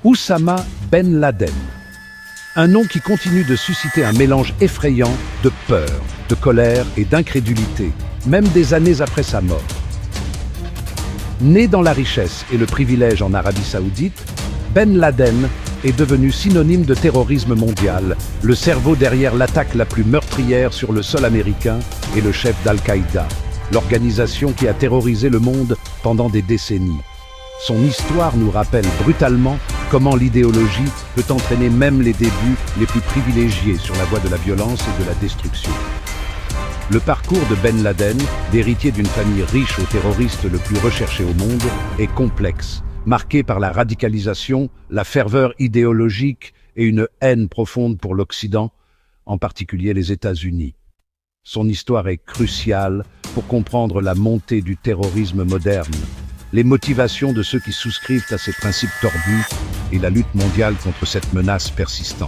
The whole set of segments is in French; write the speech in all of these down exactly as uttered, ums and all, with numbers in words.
Oussama Ben Laden. Un nom qui continue de susciter un mélange effrayant de peur, de colère et d'incrédulité, même des années après sa mort. Né dans la richesse et le privilège en Arabie Saoudite, Ben Laden est devenu synonyme de terrorisme mondial, le cerveau derrière l'attaque la plus meurtrière sur le sol américain et le chef d'Al-Qaïda, l'organisation qui a terrorisé le monde pendant des décennies. Son histoire nous rappelle brutalement comment l'idéologie peut entraîner même les débuts les plus privilégiés sur la voie de la violence et de la destruction. Le parcours de Ben Laden, d'héritier d'une famille riche au terroriste le plus recherché au monde, est complexe, marqué par la radicalisation, la ferveur idéologique et une haine profonde pour l'Occident, en particulier les États-Unis. Son histoire est cruciale pour comprendre la montée du terrorisme moderne, les motivations de ceux qui souscrivent à ces principes tordus et la lutte mondiale contre cette menace persistante.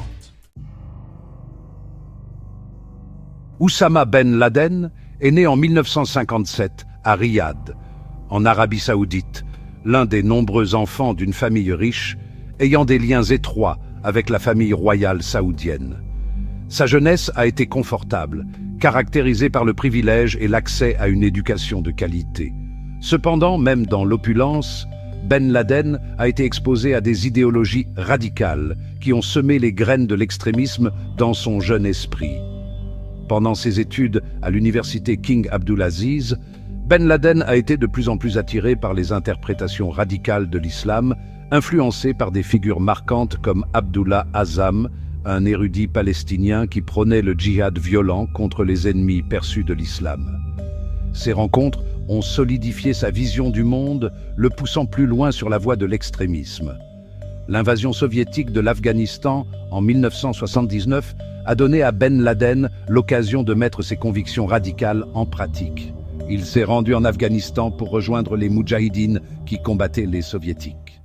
Oussama Ben Laden est né en mille neuf cent cinquante-sept à Riyad, en Arabie Saoudite, l'un des nombreux enfants d'une famille riche ayant des liens étroits avec la famille royale saoudienne. Sa jeunesse a été confortable, caractérisée par le privilège et l'accès à une éducation de qualité. Cependant, même dans l'opulence, Ben Laden a été exposé à des idéologies radicales qui ont semé les graines de l'extrémisme dans son jeune esprit. Pendant ses études à l'université King Abdulaziz, Ben Laden a été de plus en plus attiré par les interprétations radicales de l'islam, influencé par des figures marquantes comme Abdullah Azzam, un érudit palestinien qui prônait le djihad violent contre les ennemis perçus de l'islam. Ces rencontres ont solidifié sa vision du monde, le poussant plus loin sur la voie de l'extrémisme. L'invasion soviétique de l'Afghanistan en mille neuf cent soixante-dix-neuf a donné à Ben Laden l'occasion de mettre ses convictions radicales en pratique. Il s'est rendu en Afghanistan pour rejoindre les Moudjahidines qui combattaient les soviétiques.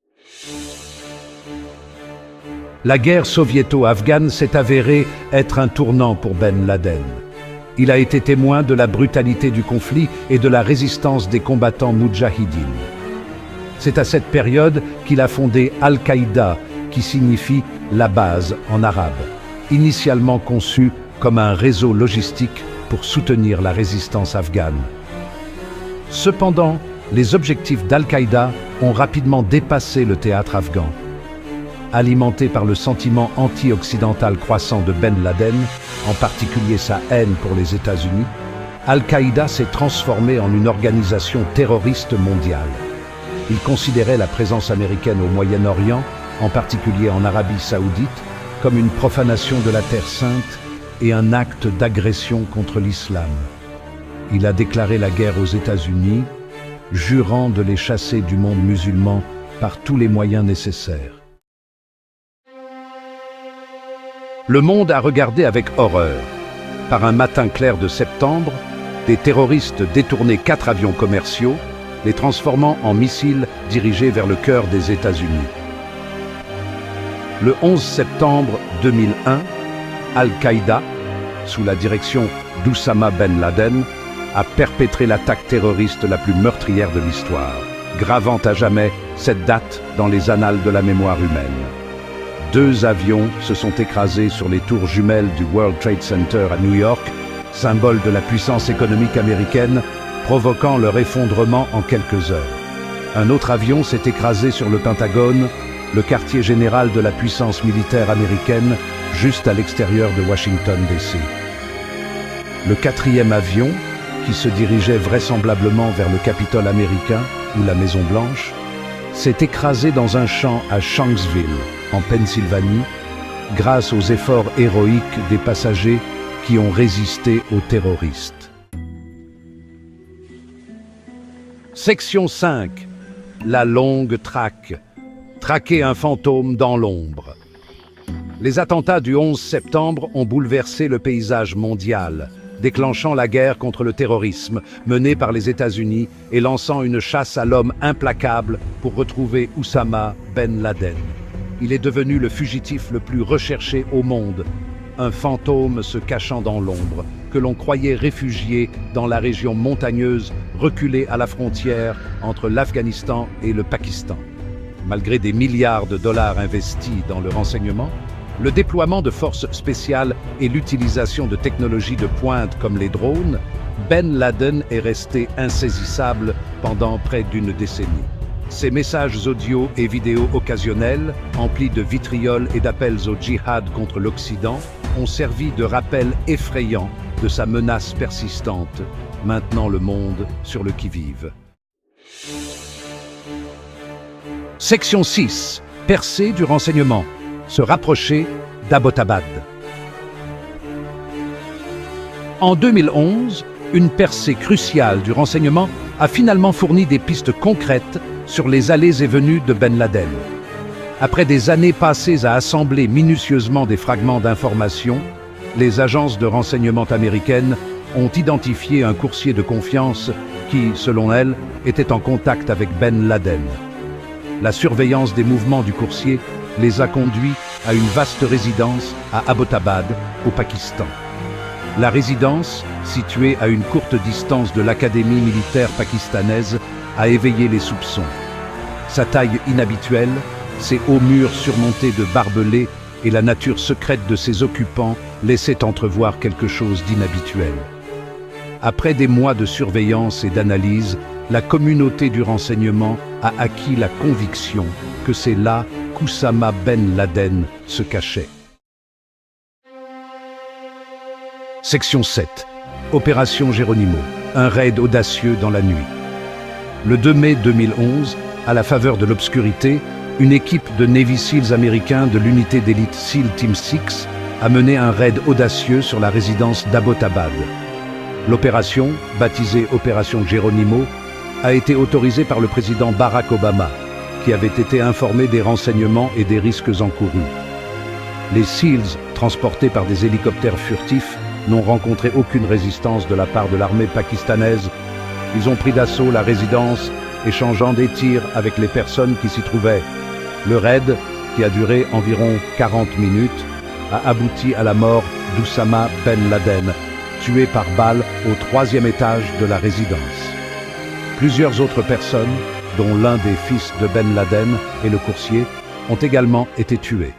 La guerre soviéto-afghane s'est avérée être un tournant pour Ben Laden. Il a été témoin de la brutalité du conflit et de la résistance des combattants moudjahidines. C'est à cette période qu'il a fondé Al-Qaïda, qui signifie « la base » en arabe, initialement conçu comme un réseau logistique pour soutenir la résistance afghane. Cependant, les objectifs d'Al-Qaïda ont rapidement dépassé le théâtre afghan. Alimenté par le sentiment anti-occidental croissant de Ben Laden, en particulier sa haine pour les États-Unis, Al-Qaïda s'est transformé en une organisation terroriste mondiale. Il considérait la présence américaine au Moyen-Orient, en particulier en Arabie Saoudite, comme une profanation de la Terre Sainte et un acte d'agression contre l'islam. Il a déclaré la guerre aux États-Unis, jurant de les chasser du monde musulman par tous les moyens nécessaires. Le monde a regardé avec horreur. Par un matin clair de septembre, des terroristes détournaient quatre avions commerciaux, les transformant en missiles dirigés vers le cœur des États-Unis. Le onze septembre deux mille un, Al-Qaïda, sous la direction d'Oussama Ben Laden, a perpétré l'attaque terroriste la plus meurtrière de l'histoire, gravant à jamais cette date dans les annales de la mémoire humaine. Deux avions se sont écrasés sur les tours jumelles du World Trade Center à New York, symbole de la puissance économique américaine, provoquant leur effondrement en quelques heures. Un autre avion s'est écrasé sur le Pentagone, le quartier général de la puissance militaire américaine, juste à l'extérieur de Washington D C. Le quatrième avion, qui se dirigeait vraisemblablement vers le Capitole américain ou la Maison-Blanche, s'est écrasé dans un champ à Shanksville, en Pennsylvanie, grâce aux efforts héroïques des passagers qui ont résisté aux terroristes. Section cinq. La longue traque. Traquer un fantôme dans l'ombre. Les attentats du onze septembre ont bouleversé le paysage mondial, déclenchant la guerre contre le terrorisme menée par les États-Unis et lançant une chasse à l'homme implacable pour retrouver Oussama Ben Laden. Il est devenu le fugitif le plus recherché au monde, un fantôme se cachant dans l'ombre, que l'on croyait réfugié dans la région montagneuse reculée à la frontière entre l'Afghanistan et le Pakistan. Malgré des milliards de dollars investis dans le renseignement, le déploiement de forces spéciales et l'utilisation de technologies de pointe comme les drones, Ben Laden est resté insaisissable pendant près d'une décennie. Ses messages audio et vidéos occasionnels, emplis de vitriol et d'appels au djihad contre l'Occident, ont servi de rappel effrayant de sa menace persistante, maintenant le monde sur le qui-vive. Section six. Percée du renseignement. Se rapprocher d'Abbottabad. En deux mille onze, une percée cruciale du renseignement a finalement fourni des pistes concrètes sur les allées et venues de Ben Laden. Après des années passées à assembler minutieusement des fragments d'informations, les agences de renseignement américaines ont identifié un coursier de confiance qui, selon elles, était en contact avec Ben Laden. La surveillance des mouvements du coursier les a conduits à une vaste résidence à Abbottabad, au Pakistan. La résidence, située à une courte distance de l'académie militaire pakistanaise, a éveillé les soupçons. Sa taille inhabituelle, ses hauts murs surmontés de barbelés et la nature secrète de ses occupants laissaient entrevoir quelque chose d'inhabituel. Après des mois de surveillance et d'analyse, la communauté du renseignement a acquis la conviction que c'est là qu'Oussama Ben Laden se cachait. Section sept. Opération Geronimo. Un raid audacieux dans la nuit. Le deux mai deux mille onze, à la faveur de l'obscurité, une équipe de Navy Seals américains de l'unité d'élite SEAL Team six a mené un raid audacieux sur la résidence d'Abbottabad. L'opération, baptisée Opération Geronimo, a été autorisée par le président Barack Obama, qui avait été informé des renseignements et des risques encourus. Les SEALs, transportés par des hélicoptères furtifs, n'ont rencontré aucune résistance de la part de l'armée pakistanaise. Ils ont pris d'assaut la résidence, échangeant des tirs avec les personnes qui s'y trouvaient. Le raid, qui a duré environ quarante minutes, a abouti à la mort d'Oussama Ben Laden, tué par balle au troisième étage de la résidence. Plusieurs autres personnes, dont l'un des fils de Ben Laden et le coursier, ont également été tués.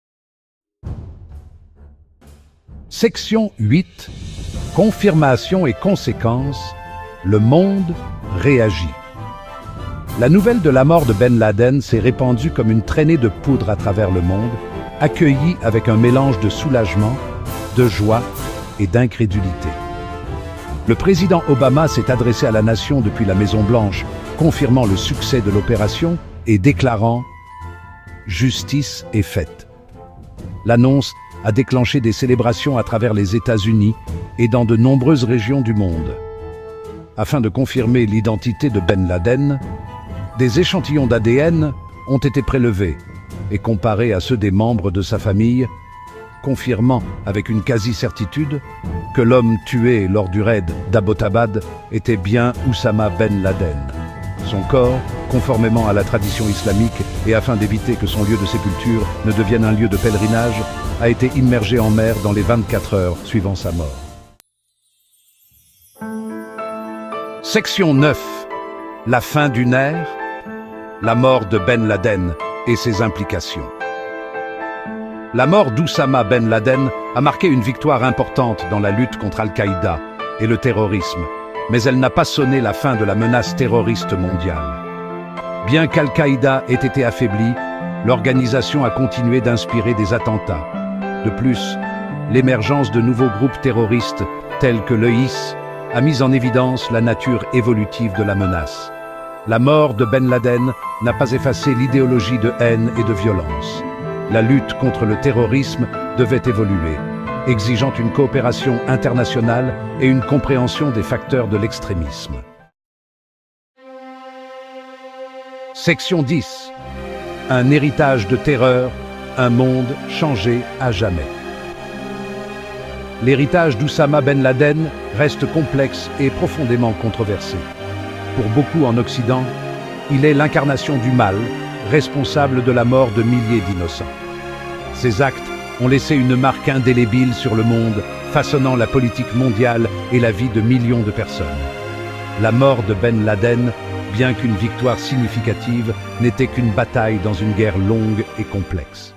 Section huit. Confirmation et conséquences. Le monde réagit. La nouvelle de la mort de Ben Laden s'est répandue comme une traînée de poudre à travers le monde, accueillie avec un mélange de soulagement, de joie et d'incrédulité. Le président Obama s'est adressé à la nation depuis la Maison-Blanche, confirmant le succès de l'opération et déclarant « Justice est faite ». L'annonce a déclenché des célébrations à travers les États-Unis et dans de nombreuses régions du monde. Afin de confirmer l'identité de Ben Laden, des échantillons d'A D N ont été prélevés et comparés à ceux des membres de sa famille, confirmant avec une quasi-certitude que l'homme tué lors du raid d'Abbottabad était bien Oussama Ben Laden. Son corps, conformément à la tradition islamique et afin d'éviter que son lieu de sépulture ne devienne un lieu de pèlerinage, a été immergé en mer dans les vingt-quatre heures suivant sa mort. Section neuf. La fin d'une ère, la mort de Ben Laden et ses implications. La mort d'Oussama Ben Laden a marqué une victoire importante dans la lutte contre Al-Qaïda et le terrorisme, mais elle n'a pas sonné la fin de la menace terroriste mondiale. Bien qu'Al-Qaïda ait été affaiblie, l'organisation a continué d'inspirer des attentats. De plus, l'émergence de nouveaux groupes terroristes, tels que l'I S, a mis en évidence la nature évolutive de la menace. La mort de Ben Laden n'a pas effacé l'idéologie de haine et de violence. La lutte contre le terrorisme devait évoluer, exigeant une coopération internationale et une compréhension des facteurs de l'extrémisme. Section dix. Un héritage de terreur, un monde changé à jamais. L'héritage d'Oussama Ben Laden reste complexe et profondément controversé. Pour beaucoup en Occident, il est l'incarnation du mal, responsable de la mort de milliers d'innocents. Ses actes ont laissé une marque indélébile sur le monde, façonnant la politique mondiale et la vie de millions de personnes. La mort de Ben Laden bien qu'une victoire significative n'était qu'une bataille dans une guerre longue et complexe.